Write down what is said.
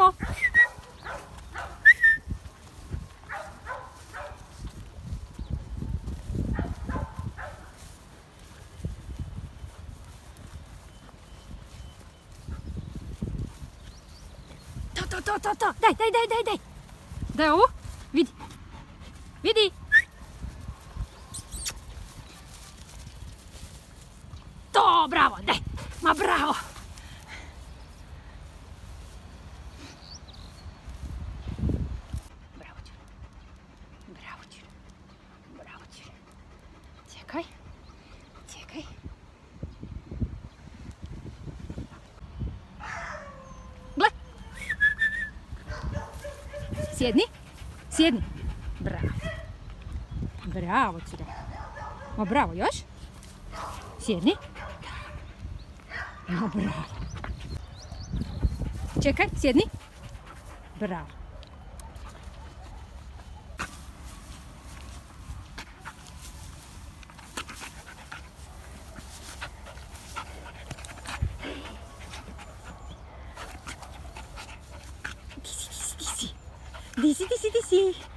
Bravo! To. Daj. Daj ovo. Vidi. Vidi. To, bravo, daj. Ma bravo. Bravo, Ćure. Čekaj. Gle. Sjedni. Bravo, Ćure. Ma bravo, još. Sjedni. Ma bravo. Čekaj, sjedni. Bravo. Di si.